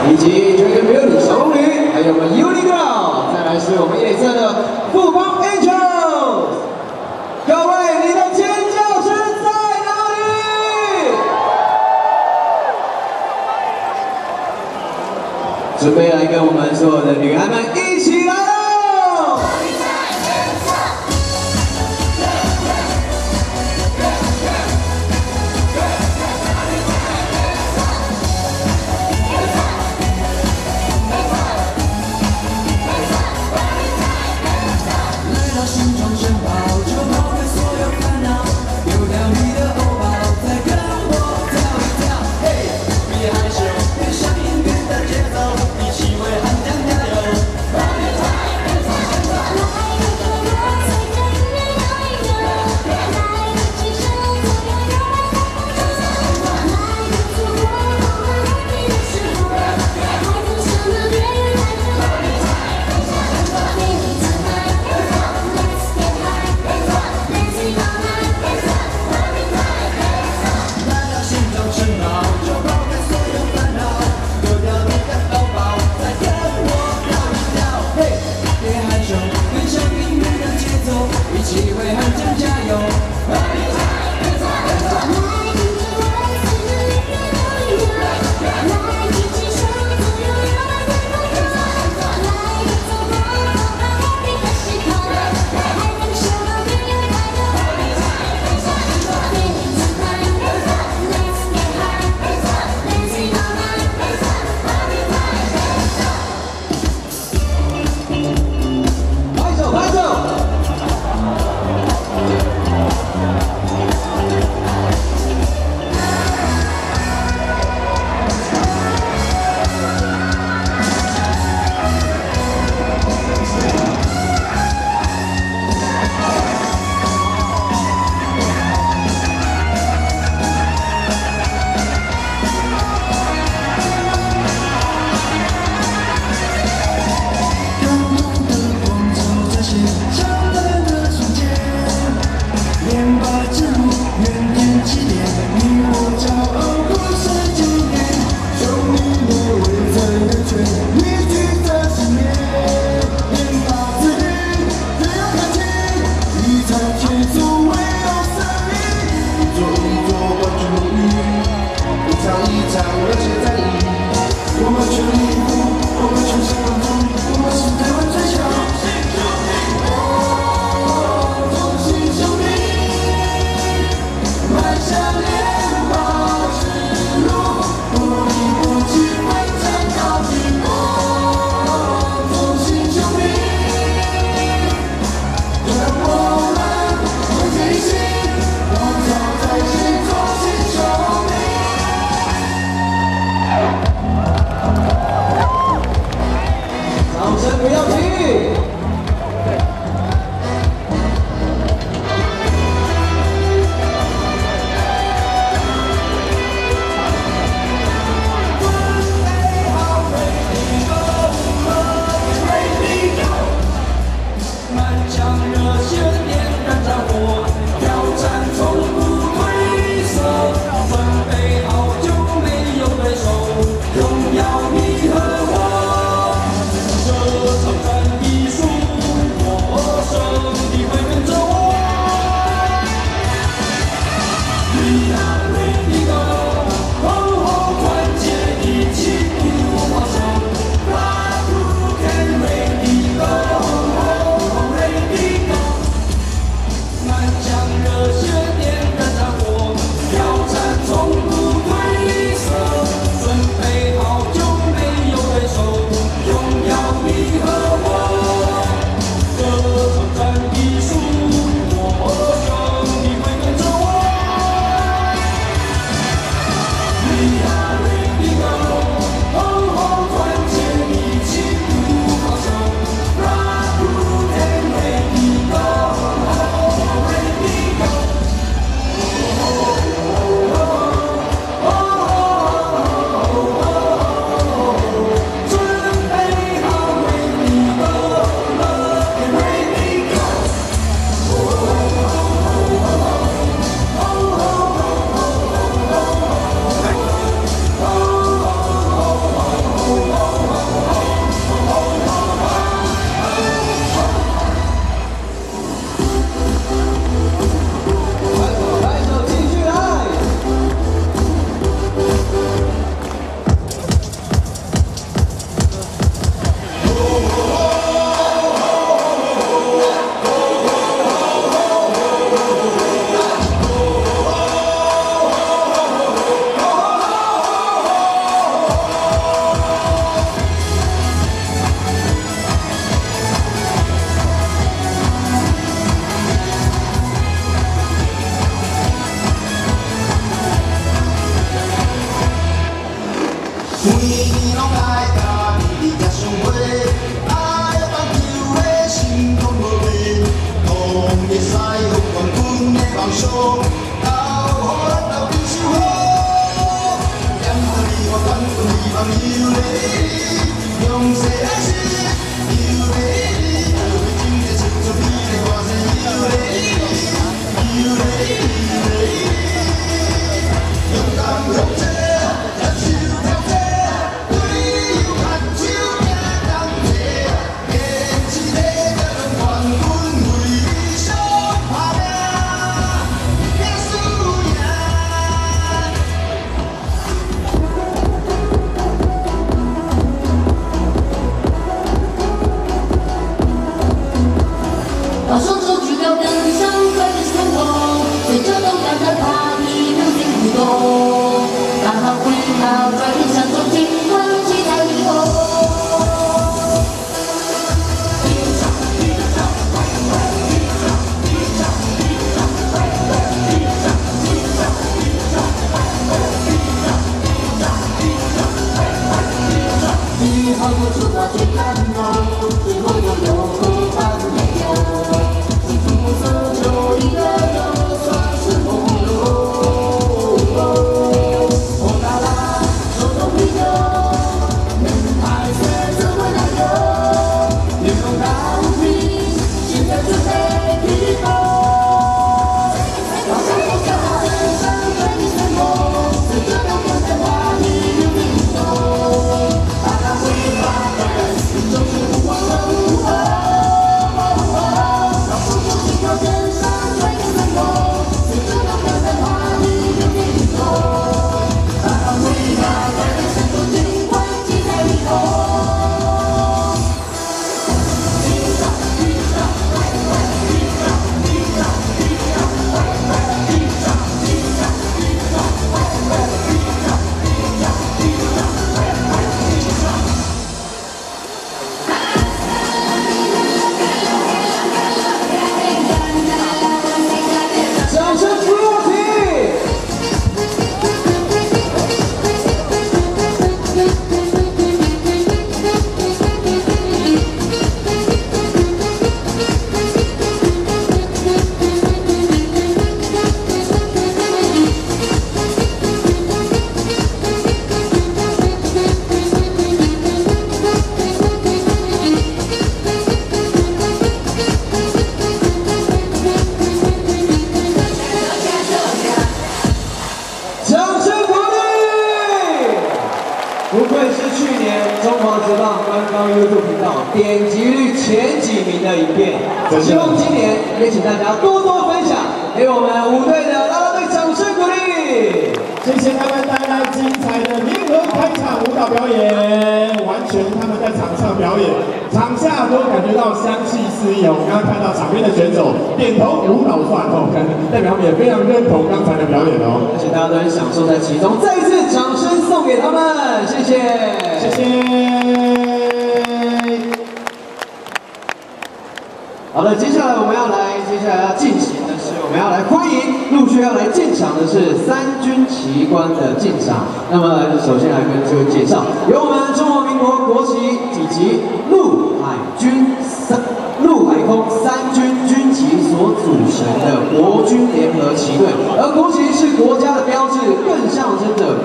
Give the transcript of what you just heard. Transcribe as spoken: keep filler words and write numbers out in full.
以及 Dragon Beauty 小龙女，还有我们 Uni Girl， 再来是我们夜色的富邦 Angels。各位，你的尖叫声在哪里？准备来跟我们所有的女孩们一起来喽！ 不要停！ 年拢爱家己才上花，爱放球的心拢无变，当会使予冠军的梦想，到予咱斗阵守好。点到你我冠军希望有你，用世来是有你，就会真个唱出美丽歌声有你，有你，有你，勇敢勇者。 把双手举高，登上快乐成功，随着动感的 party music 舞动，大好回好，转眼享受尽欢期待以后。你好多出发去感动，最后又有后半没有。 有一个就算是朋友，红啦啦，手中啤酒，门牌写着我那个，面容大无比，现在准备披风，大家都在身上对你什么，随着动感的话题有点动，大家会发现，就是不忘了不忘。 不愧是去年中华职棒官方 YouTube 频道点击率前几名的影片，希望今年也请大家多多分享，给我们五队的啦啦队掌声鼓励。 谢谢他们带来精彩的联合开场舞蹈表演，完全他们在场上表演，场下都感觉到香气四溢哦。我们刚刚看到场边的选手点头舞蹈算哦，代表他们也非常认同刚才的表演哦， 而且大家都很享受在其中，再一次掌声送给他们，谢谢， 谢谢。 好的，接下来我们要来，接下来要进行的是，我们要来欢迎陆续要来进场的是三军旗官的进场。那么，首先来跟各位介绍，由我们中华民国国旗以及陆海军三陆海空三军军旗所组成的国军联合旗队，而国旗是国家的标志，更象征着。